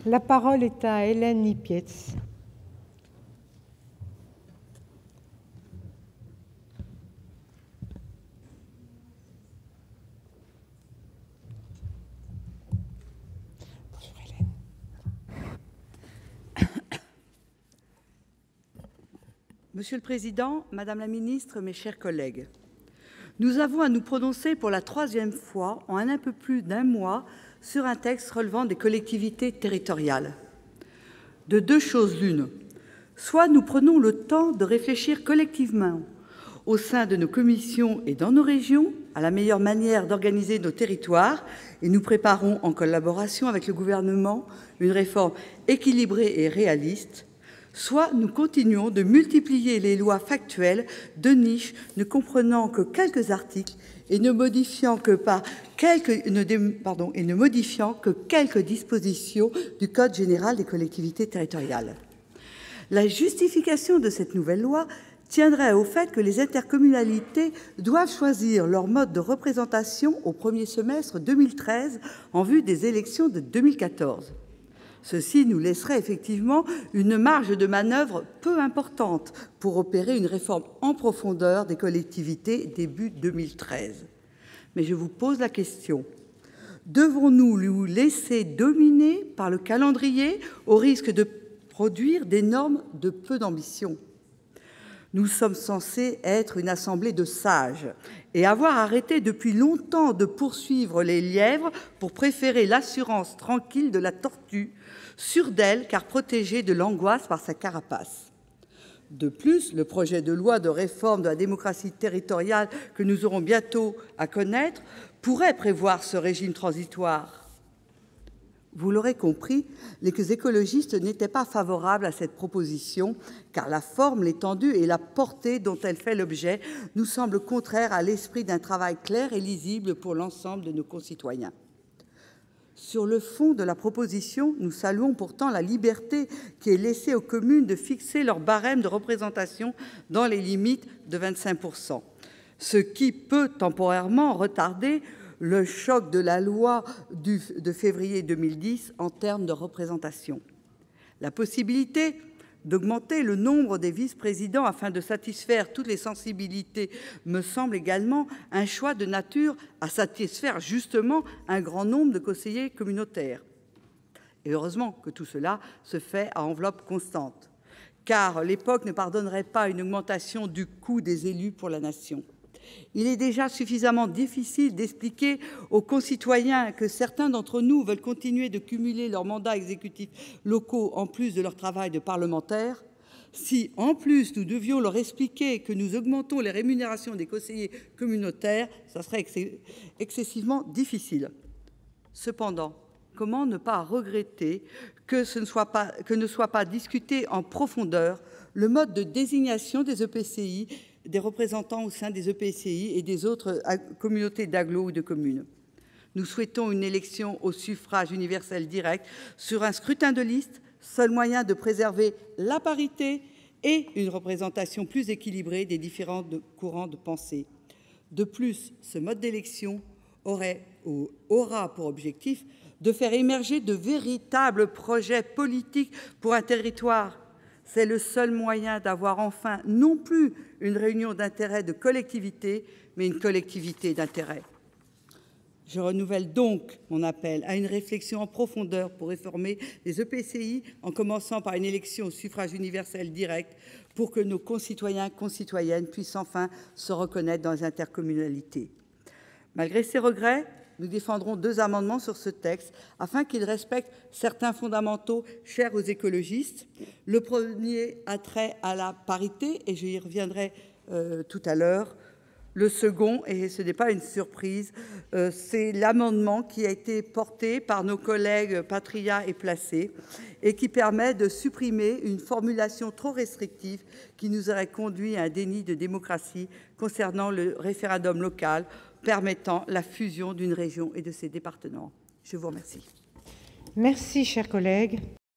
La parole est à Hélène Lipietz. Monsieur le Président, Madame la Ministre, mes chers collègues, nous avons à nous prononcer pour la troisième fois en un peu plus d'un mois sur un texte relevant des collectivités territoriales. De deux choses l'une, soit nous prenons le temps de réfléchir collectivement au sein de nos commissions et dans nos régions à la meilleure manière d'organiser nos territoires et nous préparons en collaboration avec le gouvernement une réforme équilibrée et réaliste, soit nous continuons de multiplier les lois factuelles de niche ne comprenant que quelques articles et ne modifiant que quelques dispositions du Code général des collectivités territoriales. La justification de cette nouvelle loi tiendrait au fait que les intercommunalités doivent choisir leur mode de représentation au premier semestre 2013 en vue des élections de 2014. Ceci nous laisserait effectivement une marge de manœuvre peu importante pour opérer une réforme en profondeur des collectivités début 2013. Mais je vous pose la question, devons-nous nous laisser dominer par le calendrier au risque de produire des normes de peu d'ambition ? Nous sommes censés être une assemblée de sages et avoir arrêté depuis longtemps de poursuivre les lièvres pour préférer l'assurance tranquille de la tortue, sûre d'elle car protégée de l'angoisse par sa carapace. De plus, le projet de loi de réforme de la démocratie territoriale que nous aurons bientôt à connaître pourrait prévoir ce régime transitoire. Vous l'aurez compris, les écologistes n'étaient pas favorables à cette proposition, car la forme, l'étendue et la portée dont elle fait l'objet nous semblent contraires à l'esprit d'un travail clair et lisible pour l'ensemble de nos concitoyens. Sur le fond de la proposition, nous saluons pourtant la liberté qui est laissée aux communes de fixer leur barème de représentation dans les limites de 25%, ce qui peut temporairement retarder le choc de la loi de février 2010 en termes de représentation. La possibilité d'augmenter le nombre des vice-présidents afin de satisfaire toutes les sensibilités me semble également un choix de nature à satisfaire justement un grand nombre de conseillers communautaires. Et heureusement que tout cela se fait à enveloppe constante, car l'époque ne pardonnerait pas une augmentation du coût des élus pour la nation. Il est déjà suffisamment difficile d'expliquer aux concitoyens que certains d'entre nous veulent continuer de cumuler leurs mandats exécutifs locaux en plus de leur travail de parlementaire. Si, en plus, nous devions leur expliquer que nous augmentons les rémunérations des conseillers communautaires, ça serait excessivement difficile. Cependant, comment ne pas regretter que ne soit pas discuté en profondeur le mode de désignation des EPCI, des représentants au sein des EPCI et des autres communautés d'agglomération ou de communes. Nous souhaitons une élection au suffrage universel direct sur un scrutin de liste, seul moyen de préserver la parité et une représentation plus équilibrée des différents courants de pensée. De plus, ce mode d'élection aura pour objectif de faire émerger de véritables projets politiques pour un territoire. C'est le seul moyen d'avoir enfin non plus une réunion d'intérêts de collectivité, mais une collectivité d'intérêts. Je renouvelle donc mon appel à une réflexion en profondeur pour réformer les EPCI, en commençant par une élection au suffrage universel direct, pour que nos concitoyens et concitoyennes puissent enfin se reconnaître dans les intercommunalités. Malgré ces regrets, nous défendrons 2 amendements sur ce texte afin qu'il respecte certains fondamentaux chers aux écologistes. Le premier a trait à la parité, et j'y reviendrai tout à l'heure. Le second, et ce n'est pas une surprise, c'est l'amendement qui a été porté par nos collègues Patriat et Placé et qui permet de supprimer une formulation trop restrictive qui nous aurait conduit à un déni de démocratie concernant le référendum local permettant la fusion d'une région et de ses départements. Je vous remercie. Merci, chers collègues.